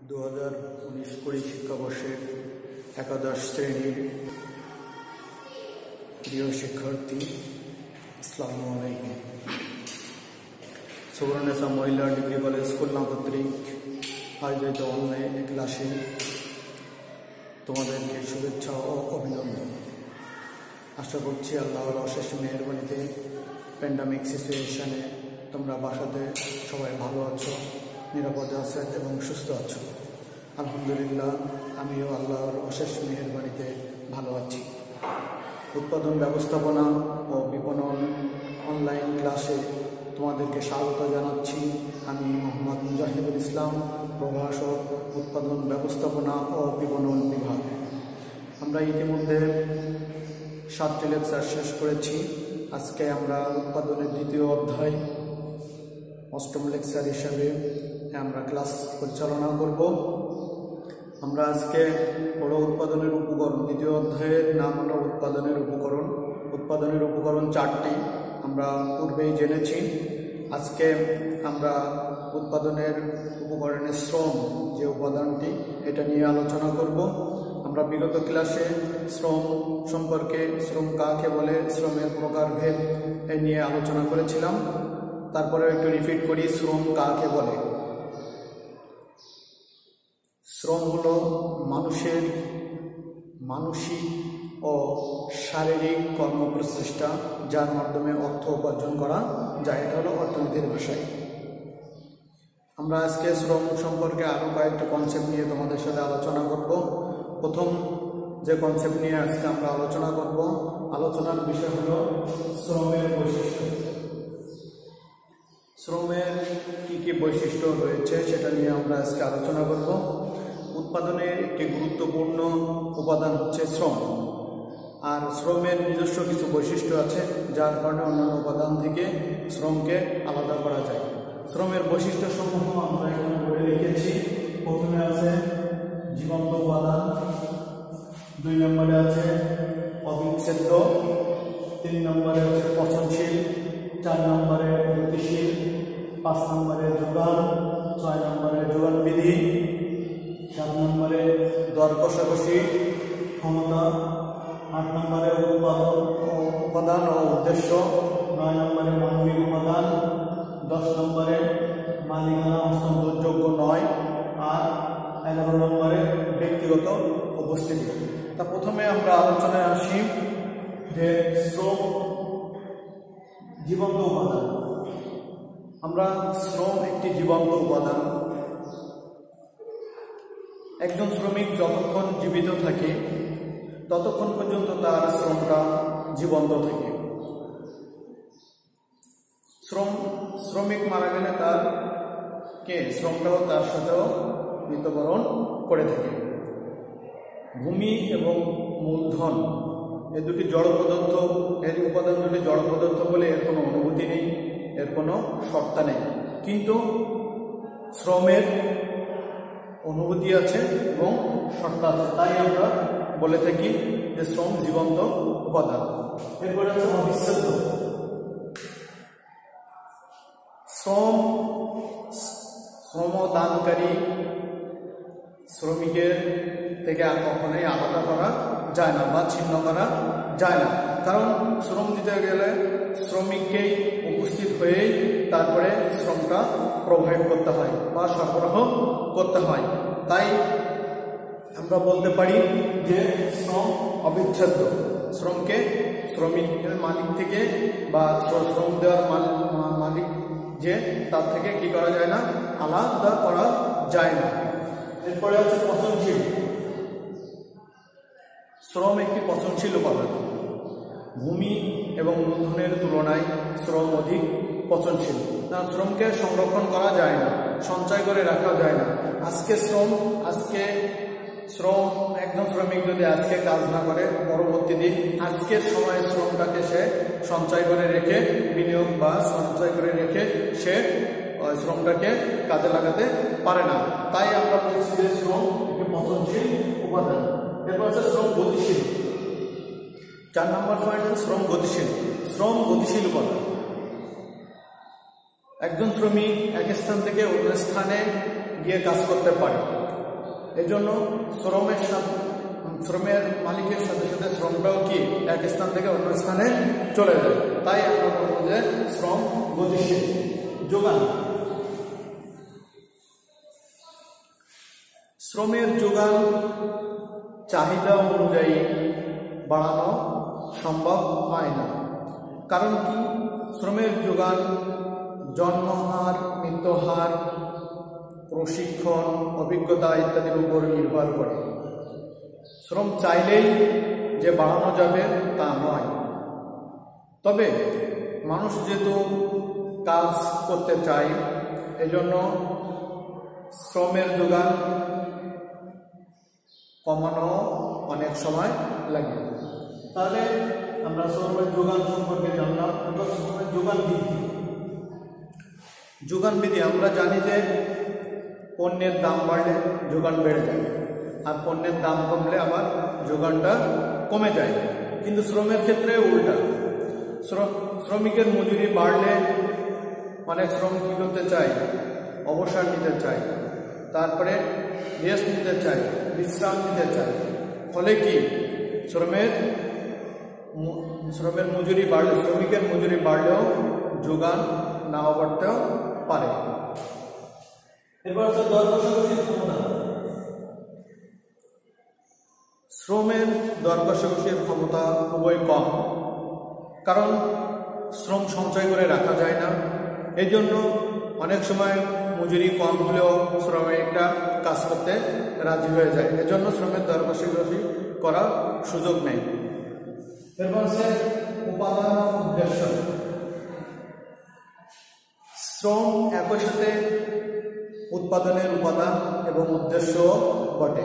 2019-20 শিক্ষাবর্ষের একাদশ শ্রেণীর প্রিয় শিক্ষার্থী, আসসালামু আলাইকুম। সুবর্ণেসা মহিলা ডিগ্রি কলেজ খুলনা কর্তৃক আয়োজিত অনলাইন ক্লাসে তোমাদেরকে শুভেচ্ছা ও অভিনন্দন। আশা করছি আল্লাহর অশেষ মেহেরবানিতে প্যান্ডামিক সিচুয়েশনে তোমরা বাসাতে সবাই ভালো আছো, নিরাপদে আছো এবং সুস্থ আছো। আলহামদুলিল্লাহ, আমিও আল্লাহর অশেষ মেহেরবানিতে ভালো আছি। উৎপাদন ব্যবস্থাপনা ও বিপণন অনলাইন ক্লাসে তোমাদেরকে স্বাগত জানাচ্ছি। আমি মোহাম্মদ মুজাহিদুল ইসলাম, প্রভাষক, উৎপাদন ব্যবস্থাপনা ও বিপণন বিভাগ। আমরা ইতিমধ্যে 7টি লেকচার শেষ করেছি। আজকে আমরা উৎপাদনের দ্বিতীয় অধ্যায় 8ম লেকচার হিসাবে আমরা ক্লাস পরিচালনা করব। আমরা আজকে বড় উৎপাদনের উপকরণ, দ্বিতীয় অধ্যায়ের নাম হলো উৎপাদনের উপকরণ। উৎপাদনের উপকরণ 4টি আমরা পূর্বেই জেনেছি। আজকে আমরা উৎপাদনের উপকরণের শ্রম যে উপাদানটি, এটা নিয়ে আলোচনা করব। আমরা বিগত ক্লাসে শ্রম সম্পর্কে, শ্রম কাকে বলে, শ্রমের প্রকারভেদ এই নিয়ে আলোচনা করেছিলাম। তারপরে একটু রিপিট করি, শ্রম কাকে বলে। শ্রম হলো মানুষের মানসিক ও শারীরিক কর্মপ্রচেষ্টা, যার মাধ্যমে অর্থ উপার্জন করা যায়। এটা হলো অর্থনীতির ভাষায়। আমরা আজকে শ্রম সম্পর্কে আরও কয়েকটা কনসেপ্ট নিয়ে তোমাদের সাথে আলোচনা করব। প্রথম যে কনসেপ্ট নিয়ে আজকে আমরা আলোচনা করব, আলোচনার বিষয় হলো শ্রমের বৈশিষ্ট্য। শ্রমের কী কী বৈশিষ্ট্য রয়েছে সেটা নিয়ে আমরা আজকে আলোচনা করব। উৎপাদনের একটি গুরুত্বপূর্ণ উপাদান হচ্ছে শ্রম। আর শ্রমের নিজস্ব কিছু বৈশিষ্ট্য আছে, যার কারণে অন্যান্য উপাদান থেকে শ্রমকে আলাদা করা যায়। শ্রমের বৈশিষ্ট্যসমূহ আমরা এখানে বলে লিখেছি। প্রথমে আছে জীবন্ত উপাদান, 2 নম্বরে আছে অবিচ্ছেদ্য, 3 নম্বরে আছে পচনশীল, 4 নম্বরে গতিশীল, 5 নম্বরে যোগান, 6 নম্বরে যোগান বিধি, 7 নম্বরে দর কষাকষি ক্ষমতা, 8 নম্বরে উপাদান ও উদ্দেশ্য, 9 নম্বরে মানবিক উপাদান, 10 নম্বরে মালিকানা হস্তান্তরযোগ্য নয়, আর 11 নম্বরে ব্যক্তিগত উপস্থিতি। তা প্রথমে আমরা আলোচনায় আসি যে শ্রম জীবন্ত উপাদান। আমরা শ্রম একটি জীবন্ত উপাদান। একজন শ্রমিক যতক্ষণ জীবিত থাকে ততক্ষণ পর্যন্ত তার শ্রমটা জীবন্ত থাকে। শ্রমিক মারা গেলে তার শ্রমটাও তার সাথেও মৃত্যুবরণ করে থাকে। ভূমি এবং মূলধন এই দুটি জড় পদার্থ, এর উপাদান দুটি জড় পদার্থ বলে এর কোনো অনুভূতি নেই, এর কোনো সত্তা নেই। কিন্তু শ্রমের অনুভূতি আছে এবং সত্তা আছে, তাই আমরা বলে থাকি যে শ্রম জীবন্ত উপাদান। এরপরে আছে অবিচ্ছেদ্য। শ্রমদানকারী শ্রমিকের থেকে আর কখনোই আলাদা করা যায় না বা ছিন্ন করা যায় না। কারণ শ্রম দিতে গেলে শ্রমিককেই উপস্থিত হয়েই তারপরে শ্রমটা প্রোভাইড করতে হয় বা সরবরাহ করতে হয়। তাই আমরা বলতে পারি যে শ্রম অবিচ্ছেদ্য। শ্রমকে শ্রমিকের মালিক থেকে বা শ্রম দেওয়ার মালিক যে, তার থেকে কি করা যায় না, আলাদা করা যায় না। এরপরে আছে পচনশীল। শ্রম একটি পচনশীল উপাদান। ভূমি এবং মূলধনের তুলনায় শ্রম অধিক পচনশীল। কারণ শ্রমকে সংরক্ষণ করা যায় না, সঞ্চয় করে রাখা যায় না। একজন শ্রমিক যদি আজকে কাজ না করে, পরবর্তী দিন আজকের সময়ে শ্রমটাকে সে সঞ্চয় করে রেখে, বিনিয়োগ বা সঞ্চয় করে রেখে সে শ্রমটাকে কাজে লাগাতে পারে না। তাই আমরা বলছি যে শ্রম একটি পচনশীল উপাদান। এরপর হচ্ছে শ্রম গতিশীল। 4 নম্বর পয়েন্ট হচ্ছে শ্রম গতিশীল। শ্রম গতিশীল উপাদান। একজন শ্রমিক এক স্থান থেকে অন্য স্থানে গিয়ে কাজ করতে পারে। এজন্য শ্রমের মালিকের সাথে সাথে শ্রমটাও কি এক স্থান থেকে অন্য স্থানে চলে যায়। তাই আমরা বলবো যে শ্রম গতিশীল। যোগান, শ্রমের যোগান চাহিদা অনুযায়ী বাড়ানো সম্ভব হয় না। কারণ কি? শ্রমের যোগান জন্মহার, মৃত্যুহার, প্রশিক্ষণ, অভিজ্ঞতা ইত্যাদির উপর নির্ভর করে। শ্রম চাইলেই যে বাড়ানো যাবে তা নয়। তবে মানুষ যেহেতু কাজ করতে চায়, এজন্য শ্রমের যোগান কমানো অনেক সময় লাগে। তাহলে আমরা শ্রমের যোগান সম্পর্কে জানলাম। এবার শ্রমের যোগান বৃদ্ধি। যোগান বৃদ্ধি আমরা জানি যে পণ্যের দাম বাড়লে যোগান বেড়ে যায়, আর পণ্যের দাম কমলে আবার যোগানটা কমে যায়। কিন্তু শ্রমের ক্ষেত্রে উল্টা। শ্রমিকের মজুরি বাড়লে অনেক শ্রমিক কী করতে চায়? অবসর নিতে চায়, তারপরে রেস্ট নিতে চায়, বিশ্রাম নিতে চায়। ফলে কি শ্রমের মজুরি বাড়লে, শ্রমিকের মজুরি বাড়লেও যোগান নাও বাড়তেও পারে। এবার হচ্ছে দর কষাকষির ক্ষমতা। শ্রমের দর কষাকষির ক্ষমতা খুবই কম, কারণ শ্রম সঞ্চয় করে রাখা যায় না। এই জন্য অনেক সময় মজুরি কম হলেও শ্রমিকরা কাজ করতে রাজি হয়ে যায়। এজন্য শ্রমের দর কষাকষি করার সুযোগ নেই। এরপর হচ্ছে উপাদান উদ্দেশ্য। শ্রম একই সাথে উৎপাদনের উপাদান এবং উদ্দেশ্য বটে।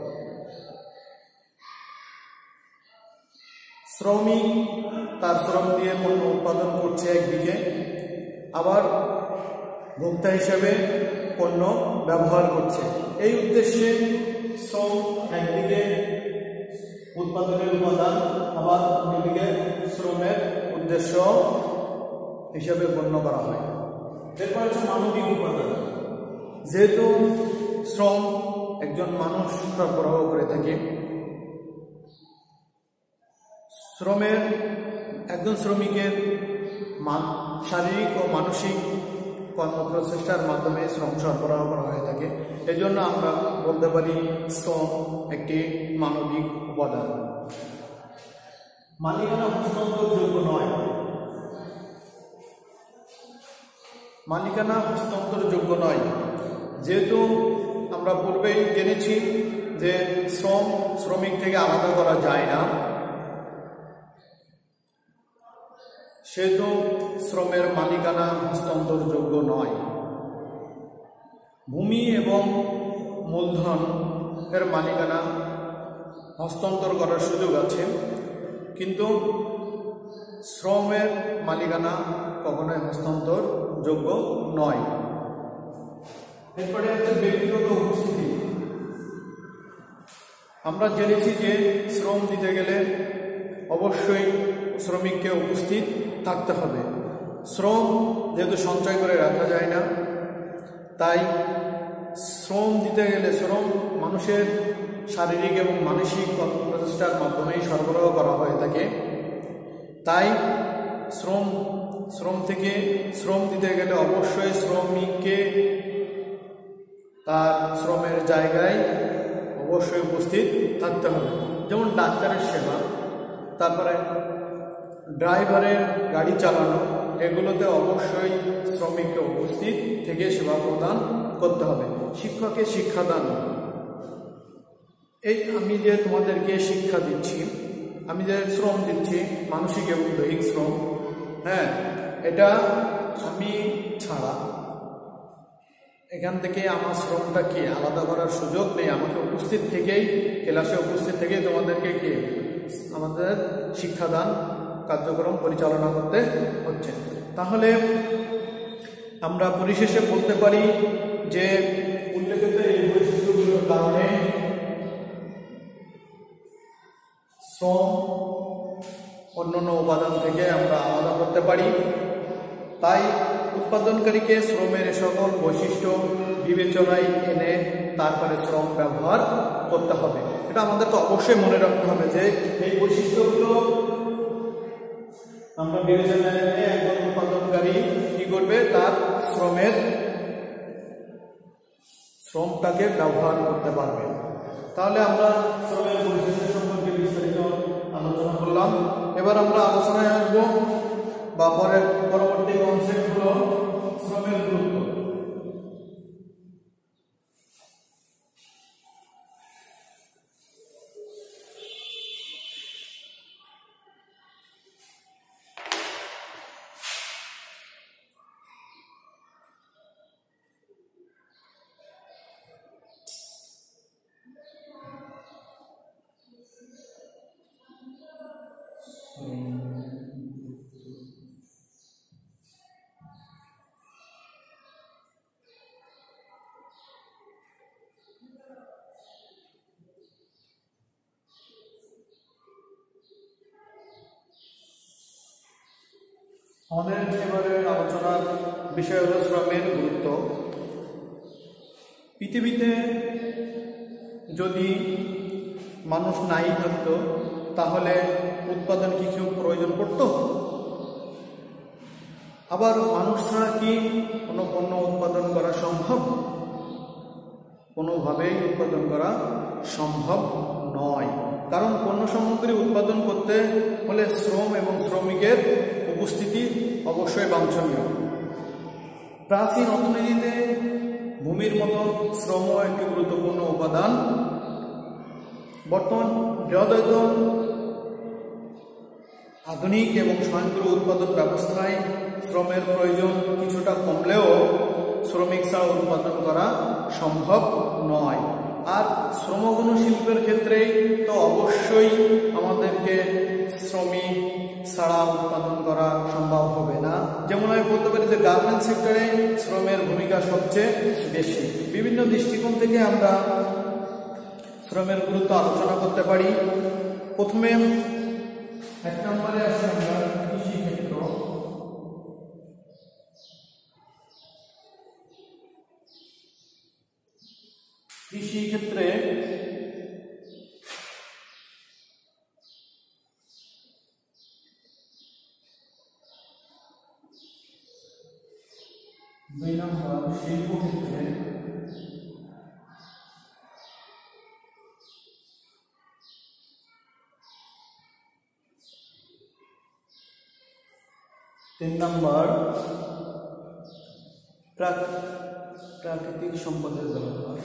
শ্রমিক তার শ্রম দিয়ে পণ্য উৎপাদন করছে একদিকে, আবার ভোক্তা হিসেবে পণ্য ব্যবহার করছে। এই উদ্দেশ্যে শ্রম একদিকে উৎপাদনের উপাদান, আবার অন্যদিকে শ্রমের উদ্দেশ্য হিসেবে গণ্য করা হয়। এরপর হচ্ছে মানবিক উপাদান। যেহেতু শ্রম একজন মানুষ সরবরাহ করে থাকে, একজন শ্রমিকের শারীরিক ও মানসিক কর্মপ্রচেষ্টার মাধ্যমে শ্রম সরবরাহ করা হয়ে থাকে। এজন্য আমরা বলতে পারি শ্রম একটি মানবিক উপাদান। মালিকানা হস্তান্তরযোগ্য নয়। মালিকানা হস্তান্তরযোগ্য নয়, যেহেতু আমরা পূর্বেই জেনেছি যে শ্রমিক থেকে আলাদা করা যায় না, সেহেতু শ্রমের মালিকানা হস্তান্তরযোগ্য নয়। ভূমি এবং মূলধন এর মালিকানা হস্তান্তর করার সুযোগ আছে, কিন্তু শ্রমের মালিকানা কখনোই হস্তান্তরযোগ্য নয়। এরপরে হচ্ছে ব্যক্তিগত উপস্থিতি। আমরা জেনেছি যে শ্রম দিতে গেলে অবশ্যই শ্রমিককে উপস্থিত থাকতে হবে। শ্রম যেহেতু সঞ্চয় করে রাখা যায় না, তাই শ্রম দিতে গেলে শ্রম মানুষের শারীরিক এবং মানসিক প্রচেষ্টার মাধ্যমেই সরবরাহ করা হয়ে থাকে। তাই শ্রম দিতে গেলে অবশ্যই শ্রমিককে তার শ্রমের জায়গায় অবশ্যই উপস্থিত থাকতে হবে। যেমন ডাক্তারের সেবা, তারপরে ড্রাইভারের গাড়ি চালানো, এগুলোতে অবশ্যই শ্রমিককে উপস্থিত থেকে সেবা প্রদান করতে হবে। শিক্ষকের শিক্ষাদান। আমি যে তোমাদেরকে শিক্ষা দিচ্ছি, আমি যে শ্রম দিচ্ছি, মানসিক এবং দৈহিক শ্রম, এটা আমি ছাড়া এখান থেকে আমার শ্রমটাকে আলাদা করার সুযোগ নেই। আমাকে উপস্থিত থেকেই, ক্লাসে উপস্থিত থেকেই তোমাদেরকে আমাদের শিক্ষাদান কার্যক্রম পরিচালনা করতে হচ্ছে। তাহলে আমরা পরিশেষে বলতে পারি যে উল্লেখিত এই বৈশিষ্ট্যগুলোর কারণে শ্রম অন্যান্য উপাদান থেকে আমরা আলাদা করতে পারি। তাই উৎপাদনকারীকে শ্রমের সকল বৈশিষ্ট্য বিবেচনায় এনে তারপরে শ্রম ব্যবহার করতে হবে। এটা আমাদেরকে অবশ্যই মনে রাখতে হবে যে এই বৈশিষ্ট্যগুলো আমরা বিবেচনায় নিয়ে একজন উৎপাদনকারী কি করবে, তার শ্রমটাকে ব্যবহার করতে পারবে। তাহলে আমরা শ্রমের বৈশিষ্ট্য সম্পর্কে বিস্তারিত আলোচনা করলাম। এবার আমরা আলোচনায় আসবো বা পরবর্তী কনসেপ্ট হলো শ্রমের গুরুত্ব। আমাদের এবারে আলোচনার বিষয় হলো শ্রমের গুরুত্ব। পৃথিবীতে যদি মানুষ নাই থাকতো তাহলে উৎপাদন কি কেউ প্রয়োজন পড়তো? আবার মানুষ ছাড়া কি কোনো পণ্য উৎপাদন করা সম্ভব? কোনোভাবেই উৎপাদন করা সম্ভব নয়, কারণ পণ্য সামগ্রী উৎপাদন করতে হলে শ্রম এবং শ্রমিকের উপস্থিতি অবশ্যই বাঞ্ছনীয়। প্রাচীন অর্থনীতিতে ভূমির মতো শ্রমও একটি গুরুত্বপূর্ণ উপাদান। বর্তমান বৃহদায়িত আধুনিক এবং স্বয়ংক্রিয় উৎপাদন ব্যবস্থায় শ্রমের প্রয়োজন কিছুটা কমলেও শ্রমিক ছাড়া উৎপাদন করা সম্ভব নয়। আর শ্রমগণ শিল্পের ক্ষেত্রেই তো অবশ্যই আমাদেরকে শ্রমিক ছাড়া উৎপাদন করা সম্ভব হবে না। যেমন আমি বলতে পারি যে গার্মেন্টস সেক্টরে শ্রমের ভূমিকা সবচেয়ে বেশি। বিভিন্ন দৃষ্টিকোণ থেকে আমরা শ্রমের গুরুত্ব আলোচনা করতে পারি। প্রথমে এক নম্বরে আসি আমরা কৃষি ক্ষেত্র। কৃষি ক্ষেত্রে দুই নম্বর শিল্প ক্ষেত্রে তিন নম্বর প্রাকৃতিক সম্পদের ব্যবহার।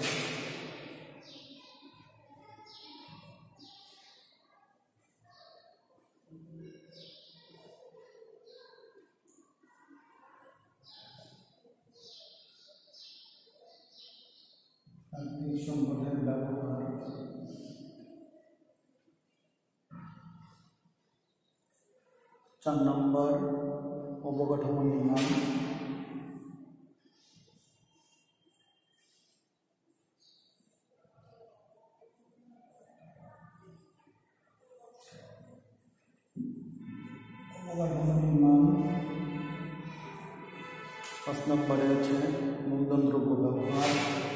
প্রাকৃতিক সম্পদের ব্যবহার। চার নম্বর অবকাঠামো নির্মাণ। পাঁচ নম্বরে আছে মূলধন দ্রব্য ব্যবহার।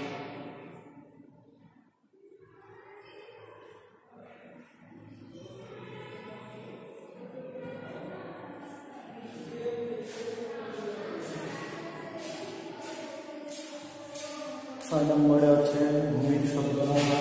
ছয় নম্বরে আছে ভূমির সদ্ব্যবহার।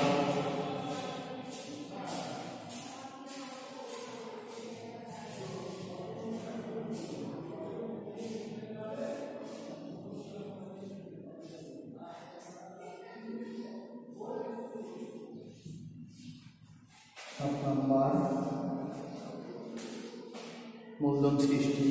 সাত নম্বর মূলধন সৃষ্টি।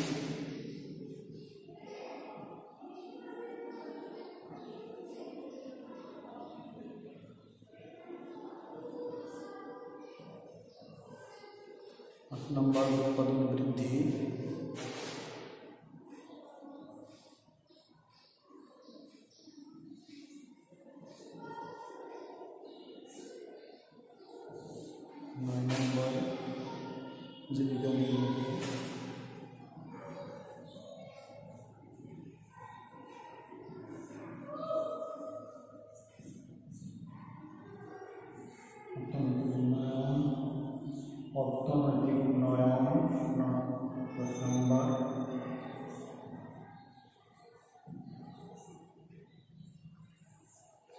আট নম্বর উৎপাদন বৃদ্ধি। নয় নম্বর জীবিকা নির্বাহ। 10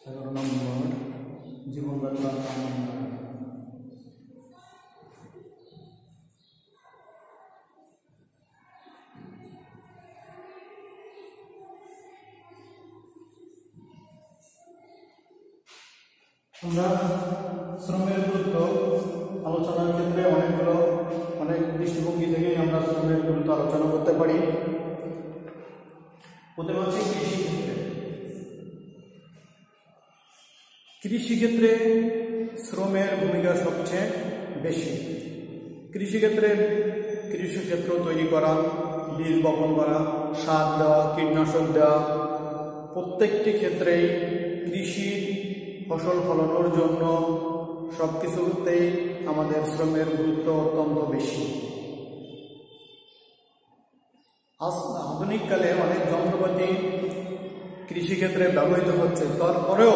11 নম্বর জীবনযাত্রার মান উন্নয়ন। আমরা শ্রমের গুরুত্ব আলোচনার ক্ষেত্রে অনেক দৃষ্টিভঙ্গি থেকেই আমরা শ্রমের গুরুত্ব আলোচনা করতে পারি। প্রথমে হচ্ছে কৃষিক্ষেত্রে শ্রমের ভূমিকা সবচেয়ে বেশি। কৃষিক্ষেত্র তৈরি করা, বীজ বপন করা, সার দেওয়া, কীটনাশক দেওয়া, প্রত্যেকটি ক্ষেত্রেই কৃষি ফসল ফলানোর জন্য সব কিছুতেই আমাদের শ্রমের গুরুত্ব অত্যন্ত বেশি। আধুনিককালে অনেক যন্ত্রপাতি কৃষিক্ষেত্রে ব্যবহৃত হচ্ছে, তারপরেও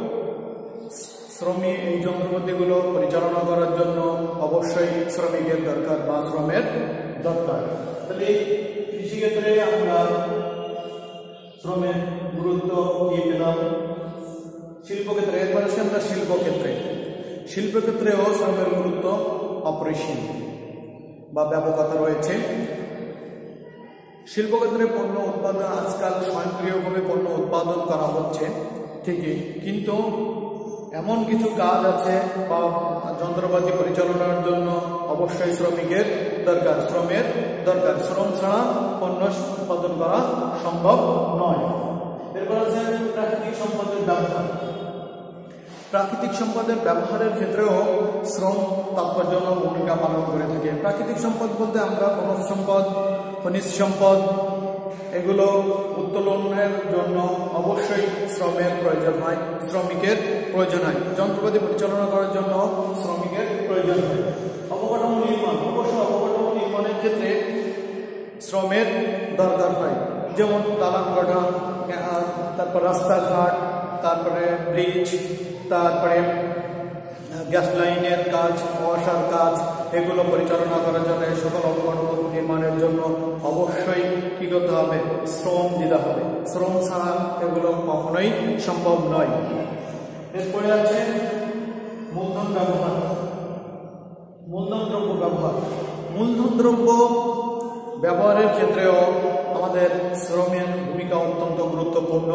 এই যন্ত্রপাতিগুলো পরিচালনা করার জন্য অবশ্যই শ্রমিকের দরকার বা শ্রমের দরকার। তাহলে কৃষিক্ষেত্রে আমরা শ্রমের গুরুত্ব কি পেলাম? শিল্পক্ষেত্রে এরপর আসি আমরা শিল্পক্ষেত্রেও শ্রমের গুরুত্ব অপরিসীম বা ব্যাপকতা রয়েছে। শিল্পক্ষেত্রে পণ্য উৎপাদন আজকাল স্বয়ংক্রিয়ভাবে পণ্য উৎপাদন করা হচ্ছে ঠিকই, কিন্তু এমন কিছু কাজ আছে বা যন্ত্রপাতি পরিচালনার জন্য অবশ্যই শ্রমিকের দরকার, শ্রম ছাড়া পণ্য উৎপাদন করা সম্ভব নয়। এরপর আছে প্রাকৃতিক সম্পদের ব্যবহার। প্রাকৃতিক সম্পদের ব্যবহারের ক্ষেত্রেও শ্রম তাৎপর্যপূর্ণ ভূমিকা পালন করে থাকে। প্রাকৃতিক সম্পদ বলতে আমরা বনজ সম্পদ, খনিজ সম্পদ এগুলো উত্তোলনের জন্য অবশ্যই শ্রমের প্রয়োজন হয়, শ্রমিকের প্রয়োজন হয়। যন্ত্রপাতি পরিচালনা করার জন্য শ্রমিকের প্রয়োজন হয়। অবকাঠামো নির্মাণের ক্ষেত্রে শ্রমের দরকার হয়, যেমন দালান কাঠা, তারপর রাস্তাঘাট, তারপরে ব্রিজ, তারপরে গ্যাস লাইনের কাজ, ওয়াসার কাজ, এগুলো পরিচালনা করার জন্য সকল অবকাঠামো নির্মাণের জন্য অবশ্যই কি করতে হবে? শ্রম দিতে হবে। শ্রম ছাড়া এগুলো কখনোই সম্ভব নয়। এরপরে আছে মূলধন ব্যবহার, মূলধন দ্রব্য ব্যবহার। মূলধন দ্রব্য ব্যবহারের ক্ষেত্রেও আমাদের শ্রমের ভূমিকা অত্যন্ত গুরুত্বপূর্ণ।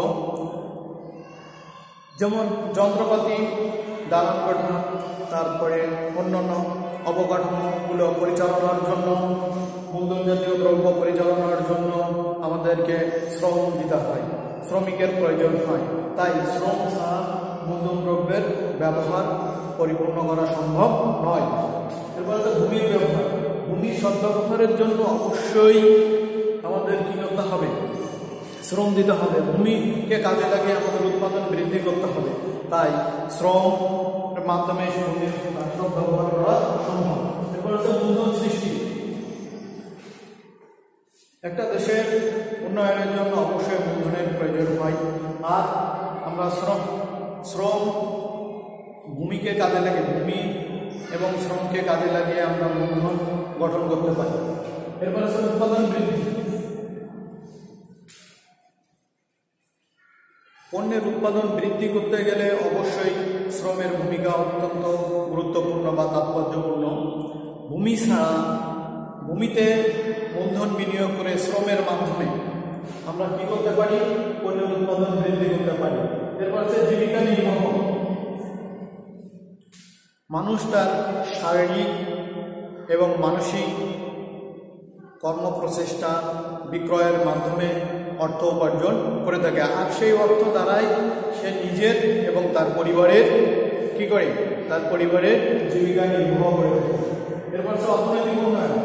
যেমন যন্ত্রপাতি, দালান কাঠা, তারপরে অন্যান্য অবকাঠামোগুলো পরিচালনার জন্য, মূলধন জাতীয় দ্রব্য পরিচালনার জন্য আমাদেরকে শ্রম দিতে হয়, শ্রমিকের প্রয়োজন হয়। তাই শ্রম ছাড়া মূলধন দ্রব্যের ব্যবহার পরিপূর্ণ করা সম্ভব নয়। এরপর ভূমির ব্যবহার। ভূমির সদ্ব্যবহারের জন্য অবশ্যই আমাদের কি করতে হবে? শ্রম দিতে হবে। ভূমিকে কাজে লাগিয়ে আমাদের উৎপাদন বৃদ্ধি করতে হবে। তাই শ্রমের মাধ্যমে ভূমির ব্যবহার করা সম্ভব। এরপর হচ্ছে মূলধন সৃষ্টি। একটা দেশের উন্নয়নের জন্য অবশ্যই মূলধনের প্রয়োজন হয়। আর আমরা শ্রম ভূমিকে কাজে লাগিয়ে, ভূমি এবং শ্রমকে কাজে লাগিয়ে আমরা মূলধন গঠন করতে পারি। এরপর হচ্ছে উৎপাদন বৃদ্ধি। পণ্যের উৎপাদন বৃদ্ধি করতে গেলে অবশ্যই শ্রমের ভূমিকা অত্যন্ত গুরুত্বপূর্ণ বা তাৎপর্যপূর্ণ। ভূমি ছাড়া, ভূমিতে মূলধন বিনিয়োগ করে শ্রমের মাধ্যমে আমরা কি করতে পারি? পণ্যের উৎপাদন বৃদ্ধি করতে পারি। এরপর হচ্ছে জীবিকা নির্বাহ। মানুষ তার শারীরিক এবং মানসিক কর্মপ্রচেষ্টা বিক্রয়ের মাধ্যমে অর্থ উপার্জন করে থাকে, আর সেই অর্থ দ্বারাই সে নিজের এবং তার পরিবারের কি করে? তার পরিবারের জীবিকা নির্বাহ করে থাকে। এরপর হচ্ছে অর্থনৈতিক উন্নয়ন।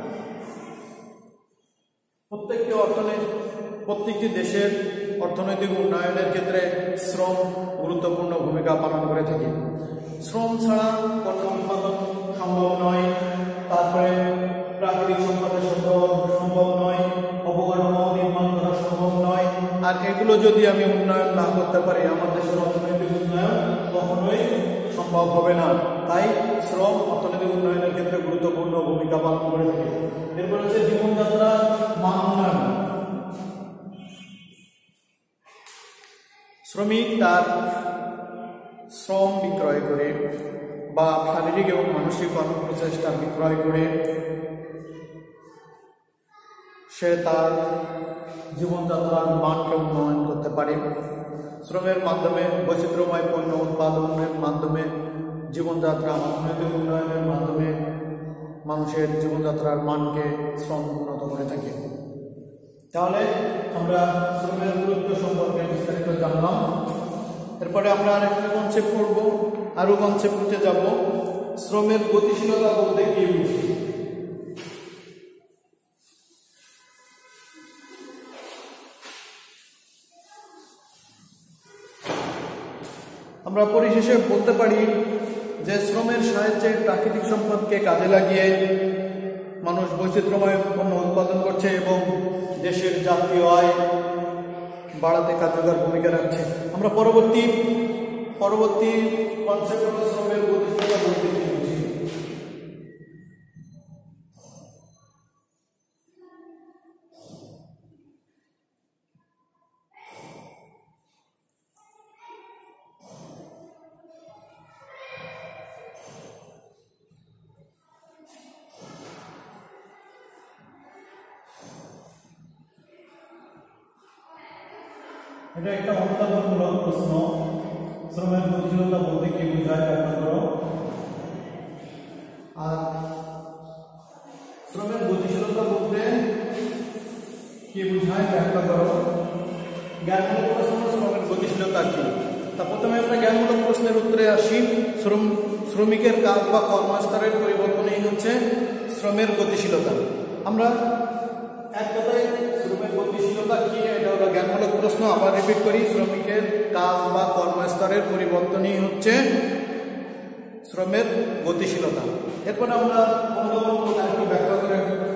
প্রত্যেকটি দেশের অর্থনৈতিক উন্নয়নের ক্ষেত্রে শ্রম গুরুত্বপূর্ণ ভূমিকা পালন করে থাকে। শ্রম ছাড়া পণ্য উৎপাদন সম্ভব নয়, তারপরে প্রাকৃতিক সম্পদের সম্ভব নয়, অবকাঠামো নির্মাণ করা সম্ভব নয়। আর এগুলো যদি আমি উন্নয়ন না করতে পারি, আমার দেশের অর্থনৈতিক উন্নয়ন কখনোই সম্ভব হবে না। তাই শ্রম অর্থনৈতিক উন্নয়নের ক্ষেত্রে গুরুত্বপূর্ণ ভূমিকা পালন করে থাকে। এরপর হচ্ছে জীবনযাত্রার মান উন্নয়ন। শ্রমিক তার শ্রম বিক্রয় করে বা শারীরিক এবং মানসিক কর্মপ্রচেষ্টা বিক্রয় করে সে তার জীবনযাত্রার মানকে উন্নয়ন করতে পারে। শ্রমের মাধ্যমে বৈচিত্র্যময় পণ্য উৎপাদনের মাধ্যমে জীবনযাত্রা অর্থনৈতিক উন্নয়নের মাধ্যমে মানুষের জীবনযাত্রার মানকে শ্রম উন্নত করে থাকে। তাহলে আমরা শ্রমের গুরুত্ব সম্পর্কে বিস্তারিত জানলাম। এরপরে আমরা আরেকটা কনসেপ্ট পড়ব, আরো কনসেপ্টে যাব। শ্রমের গতিশীলতা বলতে কি বুঝি? আমরা পরিশেষে বলতে পারি যে শ্রমের সাহায্যে প্রাকৃতিক সম্পদকে কাজে লাগিয়ে মানুষ বৈচিত্র্যময় পণ্য উৎপাদন করছে এবং দেশের জাতীয় আয় বাড়াতে কার্যকর ভূমিকা রাখছে। আমরা পরবর্তী কনসেপ্ট হলো শ্রমের গতিশীলতা বলতে কি বুঝি। এটা একটা অনুসন্ধানমূলক প্রশ্ন। শ্রমের গতিশীলতা বলতে কি বোঝায় ব্যাখ্যা করো। আর শ্রমের গতিশীলতা বলতে কি বোঝায় ব্যাখ্যা করো। জ্ঞানমূলক প্রশ্ন শ্রমের গতিশীলতা কি? তা প্রথমে আমরা জ্ঞানমূলক প্রশ্নের উত্তরে আসি। শ্রমিকের কাজ বা কর্মস্তরের পরিবর্তনই হচ্ছে শ্রমের গতিশীলতা। আমরা এক কথায় শ্রমের গতিশীলতা কি, এটা হলো জ্ঞানমূলক প্রশ্ন। আবার রিপিট করি, শ্রমিকের কাজ বা কর্মস্তরের পরিবর্তনই হচ্ছে শ্রমের গতিশীলতা। এরপর আমরা একটু ব্যাখ্যা করো।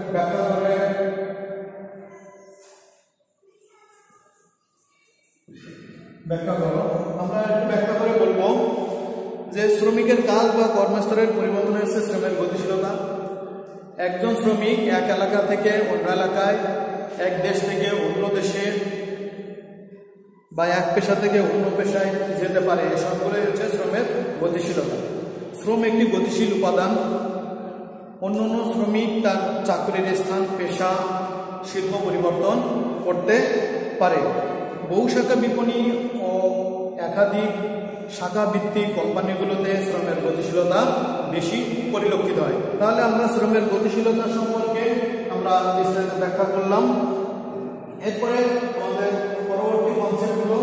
আমরা একটু ব্যাখ্যা করে বলবো যে শ্রমিকের কাজ বা কর্মস্তরের পরিবর্তন হচ্ছে শ্রমের গতিশীলতা। একজন শ্রমিক এক এলাকা থেকে অন্য এলাকায়, এক দেশ থেকে অন্য দেশে বা এক পেশা থেকে অন্য পেশায় যেতে পারে। সবগুলোই হচ্ছে শ্রমের গতিশীলতা। শ্রম একটি গতিশীল উপাদান। অন্যান্য শ্রমিক তার চাকরির স্থান, পেশা, শিল্প পরিবর্তন করতে পারে। বহু শাখা বিপণী ও একাধিক শাখা ভিত্তিক কোম্পানিগুলোতে শ্রমের গতিশীলতা বেশি পরিলক্ষিত হয়। তাহলে আমরা শ্রমের গতিশীলতা সম্পর্কে আমরা বিস্তারিত ব্যাখ্যা করলাম। এরপরে আমাদের পরবর্তী কনসেপ্ট হলো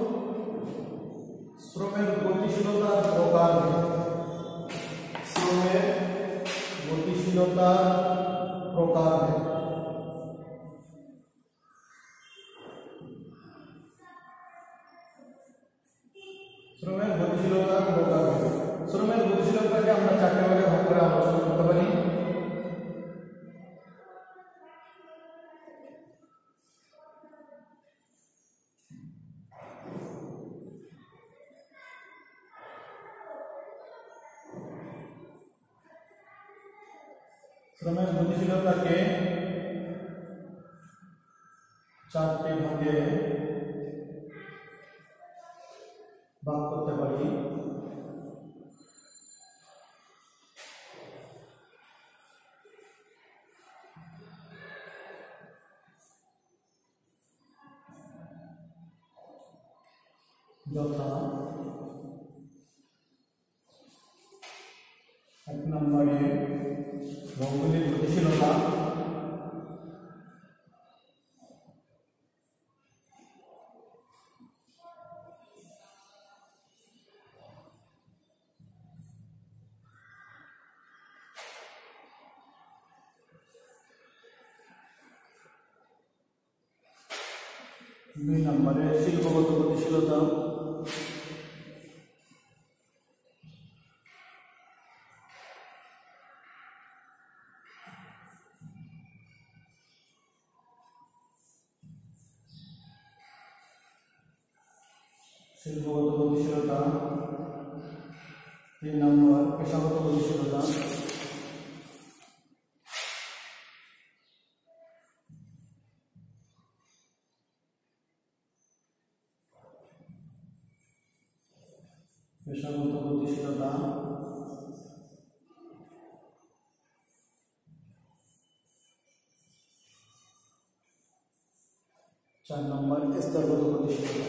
শ্রমের গতিশীলতার প্রকার। শ্রমের গতিশীলতার প্রকার। শ্রমের গতিশীলতার প্রকার। শ্রমের গতিশীলতাকে আমরা চারটি ভাগে ভাগ করে আলোচনা করতে পারি। শ্রমের গতিশীলতাকে চারটি ভাগে ভাগ করতে পারি। যথা এক নম্বরে ভৌগোলিক গতিশীলতা, দুই নম্বরে শিল্পগত গতিশীলতা, শিল্পগত গতিশীলতা, তিন নম্বর পেশাগত গতিশীলতা, পেশাগত গতিশীলতা, 4 নম্বর স্তরগত গতিশীলতা।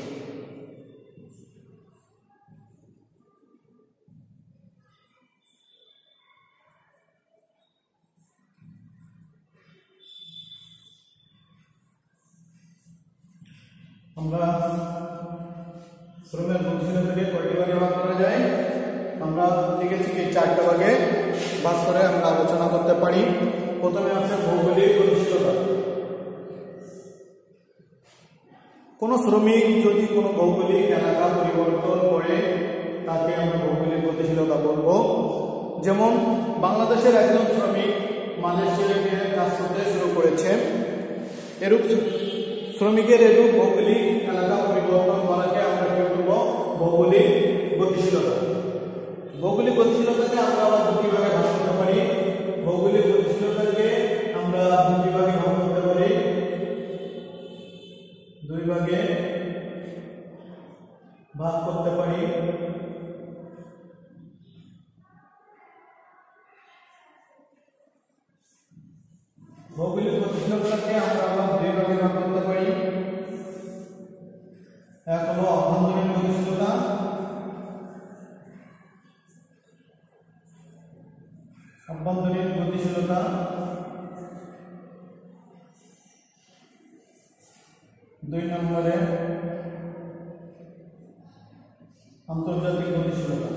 আমরা শ্রমের গতিশীলতাকে কয়টি ভাগে ভাগ করা যায়? আমরা দেখেছি কি 4টা ভাগে ভাগ করে আমরা আলোচনা করতে পারি। প্রথমে আছে ভৌগোলিক গতিশীলতা। কোনো শ্রমিক যদি কোনো ভৌগোলিক এলাকা পরিবর্তন করে তাকে আমরা ভৌগোলিক গতিশীলতা বলবো। যেমন বাংলাদেশের একজন শ্রমিক মালয়েশিয়ায় গিয়ে কাজ করতে শুরু করেছে, এরূপ শ্রমিকের এরূপ ভৌগোলিক এলাকা পরিবর্তন করাকে আমরা কি বলবো? ভৌগোলিক গতিশীলতা। ভৌগোলিক গতিশীলতাকে আমরা আবার 2টি ভাগে ভাগ করতে পারি। ভৌগোলিক গতিশীলতাকে আমরা 2টি ভাগে ভাগ করতে পারি, 2 ভাগে ভাগ করতে পারি। ভৌগোলিক গতিশীলতাকে আমরা 2 ভাগে ভাগ করতে পারি। এক হলো অভ্যন্তরীণ গতিশীলতা, অভ্যন্তরীণ গতিশীলতা, 2 নম্বরে আন্তর্জাতিক গতিশীলতা।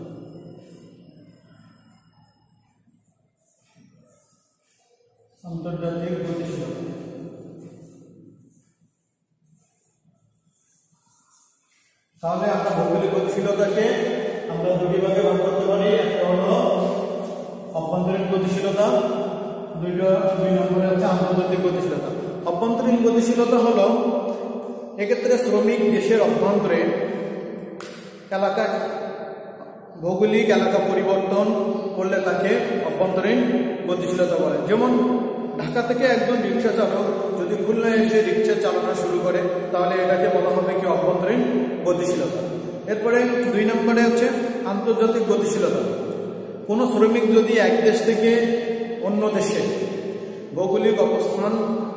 আন্তর্জাতিক গতিশীলতা। তাহলে আমরা ভৌগোলিক গতিশীলতাকে আমরা 2টি ভাগে ভাগ করতে পারি। একটা হলো অভ্যন্তরীণ গতিশীলতা, 2 নম্বরে হচ্ছে আন্তর্জাতিক গতিশীলতা। অভ্যন্তরীণ গতিশীলতা হলো এক্ষেত্রে শ্রমিক দেশের অভ্যন্তরে এলাকা ভৌগোলিক এলাকা পরিবর্তন করলে তাকে অভ্যন্তরীণ গতিশীলতা বলে। যেমন ঢাকা থেকে একজন রিক্সা চালক যদি খুলনায় এসে রিক্সা চালানো শুরু করে তাহলে এটাকে বলা হবে কি? অভ্যন্তরীণ গতিশীলতা। এরপরে 2 নম্বরে হচ্ছে আন্তর্জাতিক গতিশীলতা। কোনো শ্রমিক যদি এক দেশ থেকে অন্য দেশে ভৌগোলিক অবস্থান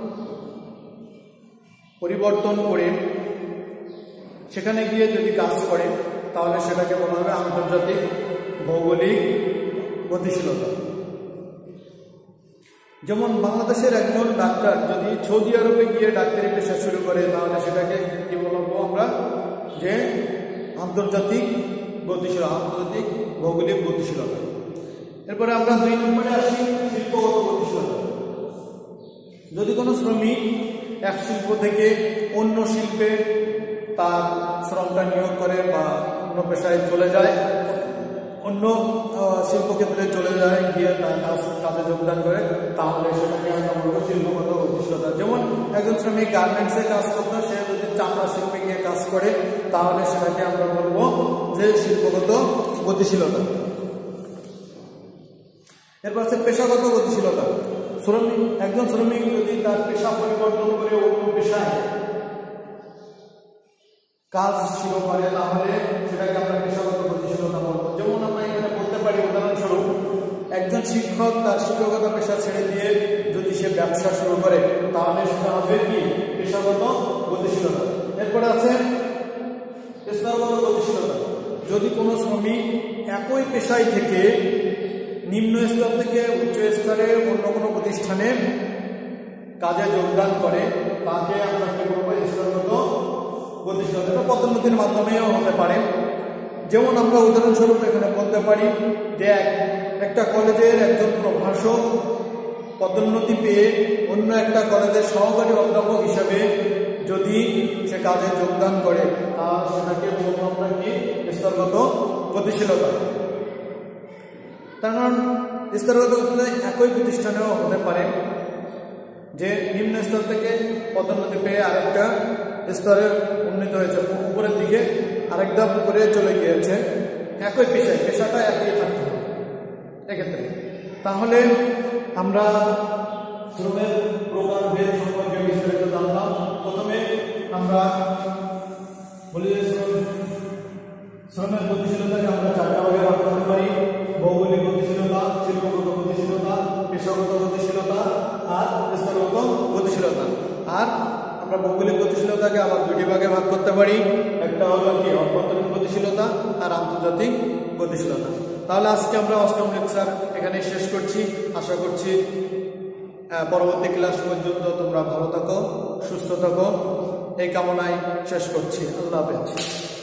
পরিবর্তন করে সেখানে গিয়ে যদি কাজ করে তাহলে সেটাকে বলা হবে আন্তর্জাতিক ভৌগোলিক গতিশীলতা। যেমন বাংলাদেশের একজন ডাক্তার যদি সৌদি আরবে গিয়ে ডাক্তারি পেশা শুরু করে তাহলে সেটাকে কি বলবো আমরা? যে আন্তর্জাতিক গতিশীলতা, আন্তর্জাতিক ভৌগোলিক গতিশীলতা। এরপরে আমরা 2 নম্বরে আসি শিল্পগত গতিশীলতা। যদি কোনো শ্রমিক এক শিল্প থেকে অন্য শিল্পে তার শ্রমটা নিয়োগ করে বা অন্য পেশায় চলে যায়, অন্য শিল্পক্ষেত্রে চলে যায়, গিয়ে তার কাজে যোগদান করে, তাহলে সেটাকে আমরা বলবো শিল্পগত গতিশীলতা। যেমন একজন শ্রমিক গার্মেন্টসে কাজ করতো, সে যদি চামড়া শিল্পে গিয়ে কাজ করে তাহলে সেটাকে আমরা বলবো যে শিল্পগত গতিশীলতা। এরপর আছে পেশাগত গতিশীলতা। একজন শ্রমিক যদি তার পেশা পরিবর্তন করে অন্য পেশায় কাজ শুরু করে তাহলে সেটাকে আমরা পেশাগত গতিশীলতা বলবো। যেমন আমরা এখানে বলতে পারি উদাহরণস্বরূপ একজন শিক্ষক তার শিক্ষকতা পেশা ছেড়ে দিয়ে যদি সে ব্যবসা শুরু করে তাহলে সেটা হবে কি? পেশাগত গতিশীলতা। এরপরে আছে স্তরগত গতিশীলতা। যদি কোনো শ্রমিক একই পেশায় থেকে নিম্ন স্তর থেকে উচ্চ স্তরে অন্য কোনো প্রতিষ্ঠানে কাজে যোগদান করে তাকে আমরা কি বলবো? স্তরগত গতিশীলতা। এটা পদোন্নতির মাধ্যমেও হতে পারে। যেমন আমরা উদাহরণস্বরূপ এখানে বলতে পারি যে একটা কলেজের একজন প্রভাষক পদোন্নতি পেয়ে অন্য একটা কলেজের সহকারী অধ্যাপক হিসেবে যদি সে কাজে যোগদান করে তাহলে সেটাকে বলবো আমরা কি? স্তরগত গতিশীলতা। তার কারণ স্তরগত গতিশীলতা একই প্রতিষ্ঠানেও হতে পারে যে নিম্ন স্তর থেকে পদোন্নতি পেয়ে আরেকটা স্তরে উন্নীত হয়েছে, উপরের দিকে আরেক ধাপ উপরে চলে গিয়েছে, একই পেশায়, পেশাটা একই থাকতে হবে এক্ষেত্রে। তাহলে আমরা শ্রমের প্রকারভেদ সম্পর্কে বিস্তারিত জানলাম। প্রথমে আমরা বলি যে শ্রমের গতিশীলতাকে আমরা চারটা ভাগে ভাগ করতে পারি: ভৌগোলিক গতিশীলতা, শিল্পগত গতিশীলতা, পেশাগত গতিশীলতা আর স্তরগত গতিশীলতা। আর আমরা ভৌগোলিক গতিশীলতাকে আবার দুটি ভাগে ভাগ করতে পারি, একটা হলো কি অভ্যন্তরীণ গতিশীলতা আর আন্তর্জাতিক গতিশীলতা। তাহলে আজকে আমরা অষ্টম লেকচার এখানে শেষ করছি। আশা করছি পরবর্তী ক্লাস পর্যন্ত তোমরা ভালো থাকো, সুস্থ থাকো, এই কামনায় শেষ করছি। আল্লাহ হাফেজ।